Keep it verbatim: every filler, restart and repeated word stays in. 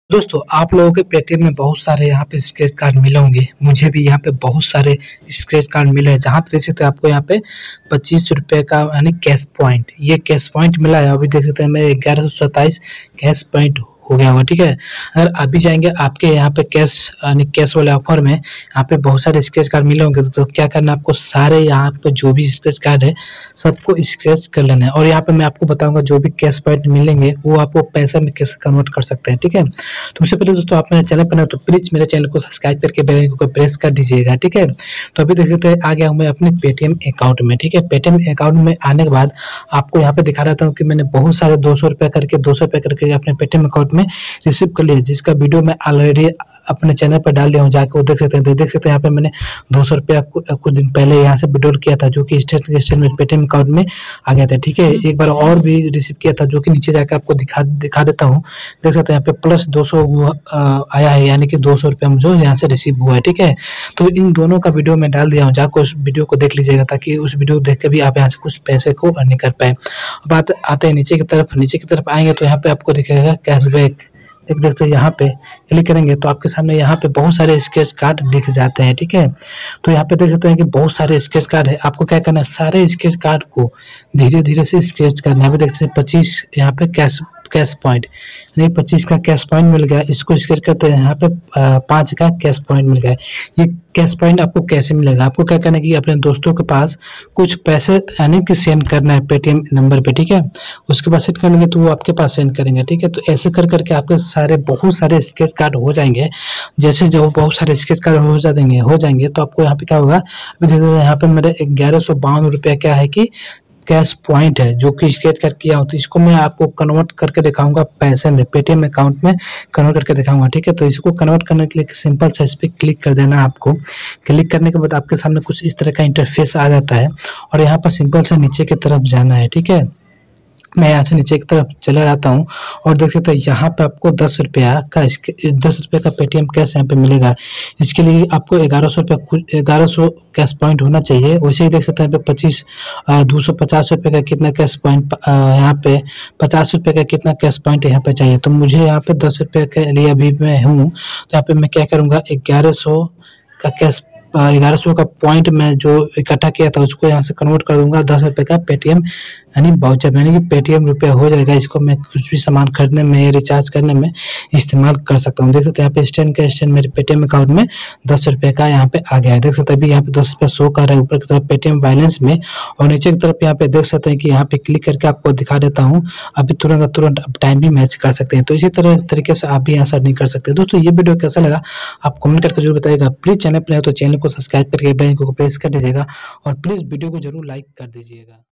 दोस्तों आप लोगों के पेटीएम में बहुत सारे यहाँ पे स्क्रैच कार्ड मिले होंगे। मुझे भी यहाँ पे बहुत सारे स्क्रैच कार्ड मिले हैं, जहाँ पे देख सकते हैं आपको यहाँ पे पच्चीस रुपए का यानी कैश पॉइंट, ये कैश पॉइंट मिला है। अभी देख सकते हैं मैं ग्यारह सौ सत्ताईस कैश पॉइंट हो गया हुआ। ठीक है, अगर अभी जाएंगे आपके यहाँ पे कैश यानी कैश वाले ऑफर में यहाँ पे बहुत सारे स्क्रैच कार्ड मिले होंगे। तो क्या करना है आपको, सारे यहाँ पे जो भी स्क्रैच कार्ड है सबको स्क्रैच कर लेना है। और यहाँ पे मैं आपको बताऊंगा जो भी कैश पॉइंट मिलेंगे वो आपको पैसे में कैसे कन्वर्ट कर सकते हैं। ठीक है, तो उससे पहले दोस्तों आप मेरे चैनल पर ना तो प्लीज मेरे चैनल को सब्सक्राइब करके बेल आइकन को प्रेस कर दीजिएगा। ठीक है, तो अभी देख लेते हैं आ गया हूँ मैं अपने पेटीएम अकाउंट में। ठीक है, पेटीएम अकाउंट में आने के बाद आपको यहाँ पे दिखा रहा था कि मैंने बहुत सारे दो सौ रुपये करके दो सौ रुपये करके अपने पेटीएम अकाउंट में रिसीव कर लिया, जिसका वीडियो मैं ऑलरेडी अपने चैनल पर डाल दिया हूँ, जाकर वो देख सकते हैं। देख सकते हैं यहाँ पे मैंने दो सौ रुपया कुछ दिन पहले यहाँ से विड्रॉल किया था, जो कि स्टेट स्टेट पेटीएम अकाउंट में आ गया था। ठीक है, एक बार और भी रिसीव किया था, जो कि नीचे जाकर आपको दिखा दिखा देता हूँ। देख सकते हैं यहाँ पे प्लस दो सौ आया है, यानी कि दो सौ रुपया मुझे यहाँ से रिसीव हुआ है। ठीक है, तो इन दोनों का वीडियो मैं डाल दिया हूँ, जाकर उस वीडियो को देख लीजिएगा, ताकि उस वीडियो को देख के भी आप यहाँ से कुछ पैसे को अर्निंग कर पाए। बात आते हैं नीचे की तरफ। नीचे की तरफ आएंगे तो यहाँ पे आपको दिखेगा कैशबैक। देख देखते हैं यहाँ पे क्लिक करेंगे तो आपके सामने यहाँ पे बहुत सारे स्क्रैच कार्ड दिख जाते हैं। ठीक है, तो यहाँ पे देख सकते हैं कि बहुत सारे स्क्रैच कार्ड है। आपको क्या करना है, सारे स्क्रैच कार्ड को धीरे धीरे से स्क्रैच करना है। यहाँ पे देखते हैं पच्चीस यहाँ पे कैश कैश पॉइंट नहीं पच्चीस का कैश पॉइंट मिल गया, इसको स्क्रैच करते हैं। यहाँ पे पाँच का कैश पॉइंट मिल गया। ये कैश पॉइंट आपको कैसे मिलेगा, आपको क्या करना है कि अपने दोस्तों के पास कुछ पैसे यानी कि सेंड करना है पेटीएम नंबर पे। ठीक है, उसके बाद सेंड करेंगे तो वो आपके पास सेंड करेंगे। ठीक है, तो ऐसे कर करके आपके सारे बहुत सारे स्क्रैच कार्ड हो जाएंगे। जैसे जब बहुत सारे स्क्रैच कार्ड हो जाएंगे हो जाएंगे तो आपको यहाँ पे क्या होगा, अभी देखो यहाँ पे मेरे ग्यारह सौ बावन रुपया क्या है कि कैश पॉइंट है, जो कि स्क्रैच कर किया हूँ। तो इसको मैं आपको कन्वर्ट करके दिखाऊंगा पैसे में, पेटीएम अकाउंट में कन्वर्ट करके दिखाऊंगा। ठीक है, तो इसको कन्वर्ट करने के लिए सिंपल सा इस पर क्लिक कर देना है आपको। क्लिक करने के बाद आपके सामने कुछ इस तरह का इंटरफेस आ जाता है और यहाँ पर सिंपल सा नीचे की तरफ जाना है। ठीक है, मैं यहाँ से नीचे की तरफ चला जाता हूँ और देख सकते हैं यहाँ पे आपको दस रुपया का दस रुपये का पेटीएम कैश यहाँ पे मिलेगा। इसके लिए आपको ग्यारह सौ रुपया कुछ ग्यारह सौ कैश पॉइंट होना चाहिए। वैसे ही देख सकते हैं यहाँ पे पच्चीस दो सौ पचास रुपये का कितना कैश पॉइंट, यहाँ पे पचास रुपये का कितना कैश पॉइंट यहाँ पे चाहिए। तो मुझे यहाँ पे दस रुपये के लिए अभी मैं हूँ, तो यहाँ पे मैं क्या करूँगा, ग्यारह सौ का कैश ग्यारह सौ का पॉइंट में जो इकट्ठा किया था उसको यहाँ से कन्वर्ट कर दूंगा दस रुपये का पेटीएम यानी वाउचर, यानी कि पेटीएम रुपया हो जाएगा। इसको मैं कुछ भी सामान खरीदने में, रिचार्ज करने में इस्तेमाल कर सकता हूँ। देख सकते हैं यहाँ पे स्टैंड का स्टैंड मेरे पेटीएम अकाउंट में दस रुपये का यहाँ पे आ गया है। देख सकते हैं अभी यहाँ पे दस रुपये शो कर रहा है ऊपर की तरफ पेटीएम बैलेंस में, और नीचे की तरफ यहाँ पे देख सकते हैं कि यहाँ पे क्लिक करके आपको दिखा देता हूँ। अभी तुरंत तुरंत अब टाइम भी मैच कर सकते हैं। तो इसी तरह तरीके से आप भी यहाँ से अर्निंग कर सकते हैं। दोस्तों ये वीडियो कैसा लगा आप कमेंट करके जरूर बताइएगा। प्लीज चैनल पर तो चैनल को सब्सक्राइब करके बेल आइकन को प्रेस कर दीजिएगा और प्लीज वीडियो को जरूर लाइक कर दीजिएगा।